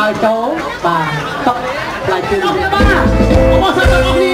ឲ្យចូលបាទតុកផ្លាយជឿនបាទអបអរសាទរអរគ្នា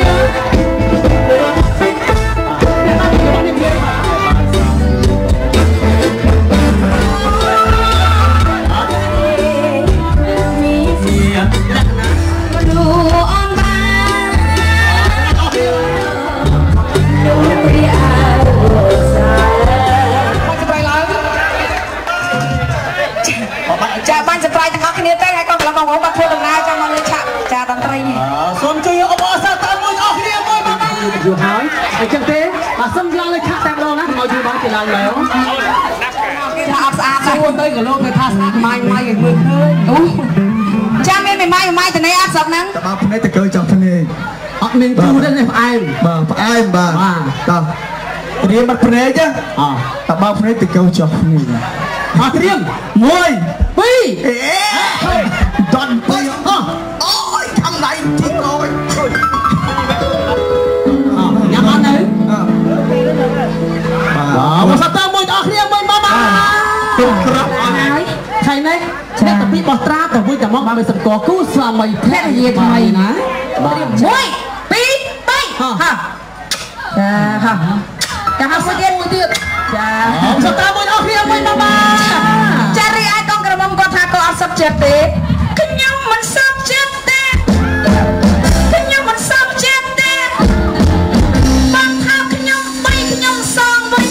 ចាបានសប្បាយទាំងអស់គ្នាទៅហើយក៏កន្លងបងប្អូនធ្វើដំណើរចាំមកលើឆាកចាតន្ត្រីនេះសូមជួយអបអរសាទរមួយអស់គ្នាមួយមកយូរហើយអញ្ចឹងទេបាទសូមឡើងលើឆាកតែម្ដងណាមកយូរបានគេឡើងលើចាអត់ស្អាតសួរទៅក៏លោកគេថាស្អាតម៉ាយម៉ាយឲ្យមើលឃើញអូចាមានម៉ាយម៉ាយទៅនេះអត់ស្រុកហ្នឹងតបភ្នែកទៅកើចាប់ភ្នែកអត់មានជូរទេនេះផ្អែមបាទផ្អែមបាទតោះរៀនបាត់ភ្នែកចាតបភ្នែកទៅកើចាប់ភ្នែកអត់ត្រៀម1 2ដន2អូយខាងដៃទីកោយញ៉ាំអត់នៅបាទមកសាទរមួយអស់គ្នាមួយមកទុំក្របអស់ហើយថ្ងៃនេះឆ្នាក់តាពីបោះត្រាទៅវិញតែមកបានសម្គាល់គូស្វាមីភរិយាថ្មីណាបាទ1 2 3ហាចាហាកាហាមួយទៀតចាសាទរមួយអស់គ្នាមួយមកចារីឯកងក្រមុំគាត់ថាគាត់អត់សុខចិត្តទេខ្ញុំមិនសុខចិត្តទេខ្ញុំមិនសុខចិត្តទេបងថាខ្ញុំបីខ្ញុំសងវិញ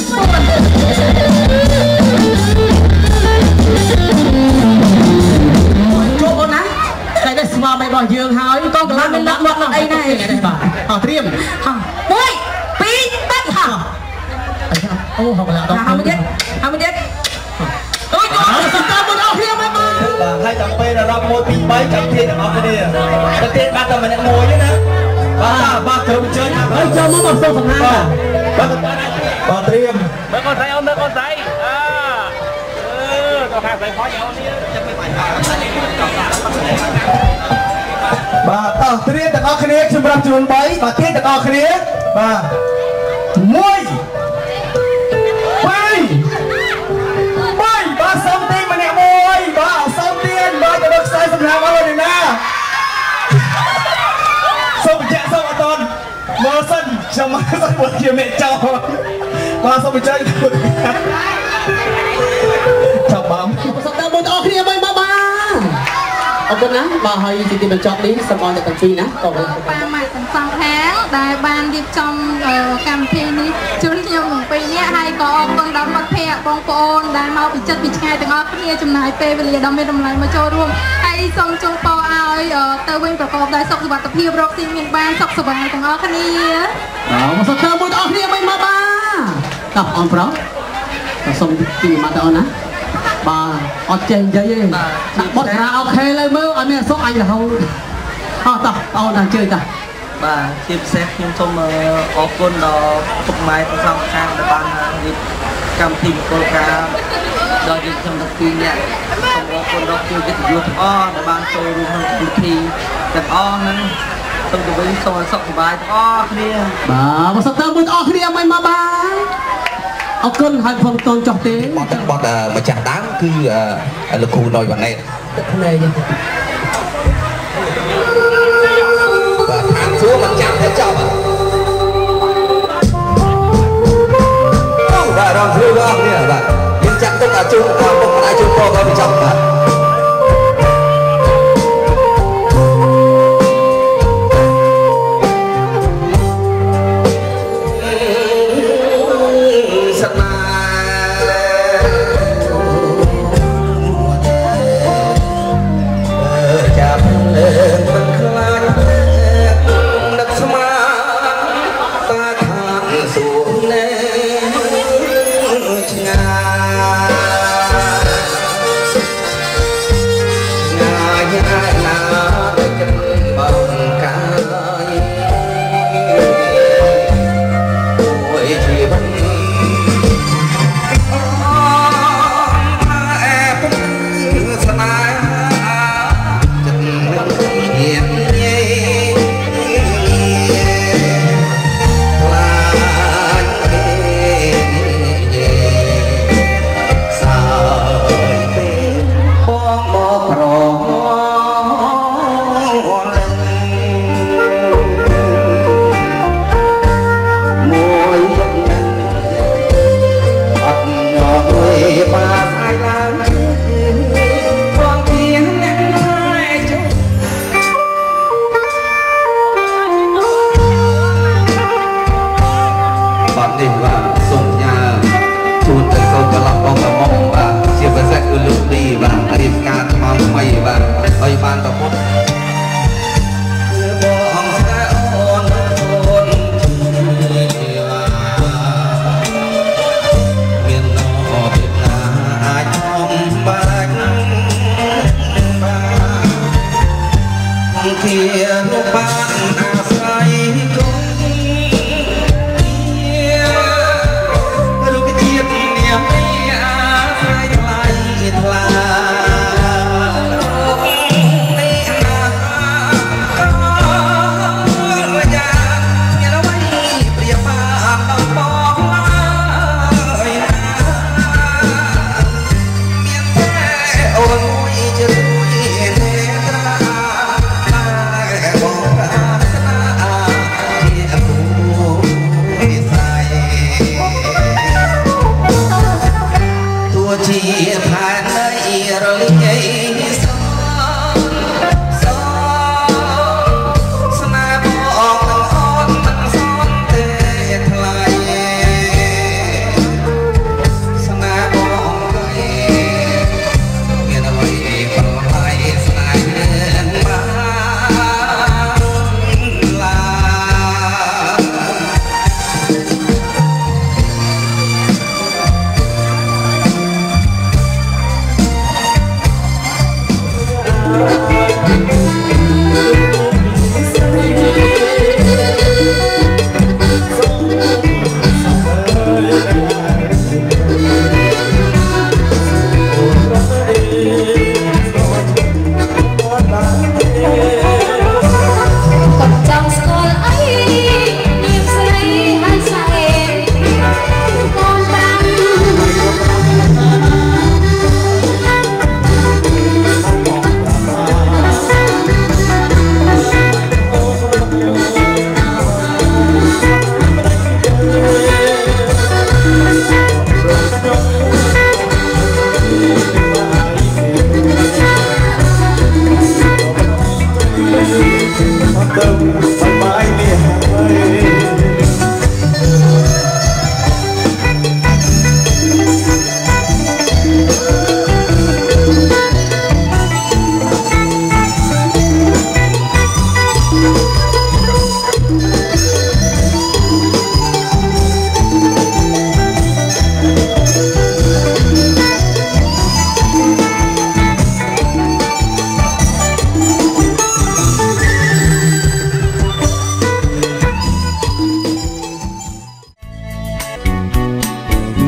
ជួបអូនណាតែនេះស្វាមីរបស់យើងហើយកងក្រមុំមានលឹកមកអីណាបាទអត់ត្រៀម1 2 3ហាអូហៅកន្លងដល់ហើយទៀតអូយសត្វមួយអស់គ្នាមកបាទហើយចាំពេលដល់1 2 3ចាំទៀតទាំងអស់គ្នាទៅទៀតបាត់តែម្នាក់មួយទេណាបាទក្រុមជើញហើយចូលមកសូមសំណាងបាទត្រៀមមើលកូនស្រីអូនមើលកូនស្រីទៅហាក់ស្រីហោះអូននេះចាំមិនបាច់បាទតោះត្រៀមទាំងអស់គ្នាខ្ញុំរាប់ចំនួន3បាទទៀតទាំងអស់គ្នាបាទ1 បាទសុំទីម្នាក់មួយបាទសុំទៀនបាទទៅដល់ខ្សែសម្រាប់អស់នេះណាសុំបញ្ជាក់សុំអត់តន់មើលសិនខ្ញុំមកសុំមកជាមេចោបាទសុំបញ្ជាក់ចាំបងសុំដល់មួយអស់គ្នាមួយមកបាទអរគុណណាបាទហើយជាទីបញ្ចប់នេះសូមអរទាំងពីរណាក៏បានមកទាំងសងខាងដែលបានរៀបចំកម្មវិធីនេះជូនខ្ញុំទាំងពីរនាក់ហើយក៏អរគុណដល់មិត្តភ័ក្តិបងប្អូនដែលមកពីចិត្តពីឆ្ងាយទាំងអស់គ្នាចំណាយពេលវេលាដ៏មានតម្លៃមកចូលរួមហើយសូមជូនពរឲ្យទៅវិញប្រកបដោយសុខសុវត្ថិភាពរកស៊ីមានបានសុខសប្បាយទាំងអស់គ្នាមកសុខមួយទាំងអស់គ្នាវិញមកបាទតោះអនប្រុសសូមទីមកទៅអូនណាបាទអត់ចេញនិយាយទេដាក់បត់រ៉ាអូខេលើមើលអត់មានអសុខអញរហូតតោះអូនដល់ជើញតាបាទជាពិសេសខ្ញុំសូមអរគុណដល់ពុកម៉ែទាំងសងខាងដែលបានរៀបកម្មវិធីមង្គលការដល់យើងខ្ញុំទាំងពីរនាក់សូមអរគុណដល់ជួយកិត្តិយសទាំងអស់ដែលបានចូលរួមក្នុងពិធីទាំងអស់ហ្នឹងសូមទៅវិញសូមឲ្យសុខសប្បាយទាំងអស់គ្នាបាទមកសុខទៅមួយទាំងអស់គ្នាមិនមកបាទអរគុណហើយផងតូនចុះទេបត់ម្ចាស់ដើមគឺលោកគ្រូណយវណ្ណេតទឹកភ្នែកបាទខាងសួរមិនចាំតែចប់បាទរងគ្រូបងនេះបាទយើងចាក់ទុកអាជុំពុកម្ដាយជុំពោក៏មិនចប់បាទ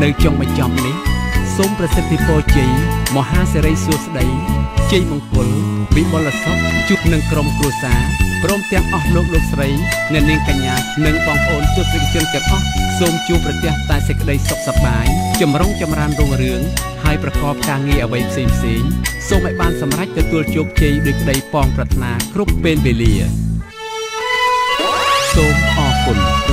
នៅចុងបញ្ចប់នេះសូមប្រសិទ្ធិពរជ័យមហាសិរីសួស្តីជ័យមង្គលវិបុលសុខជួបនឹងក្រុមគ្រួសារព្រមទាំងអស់លោកស្រីអ្នកនាងកញ្ញានិងបងប្អូនទស្សនិកជនទាំងអស់សូមជួបប្រទះតែសេចក្តីសុខសប្បាយចម្រុងចម្រើនរុងរឿងហើយប្រកបការងារអ្វីផ្សេងសូមឲ្យបានសម្រេចទទួលជោគជ័យដោយក្តីប៉ងប្រាថ្នាគ្រប់ពេលវេលាសូមអរគុណ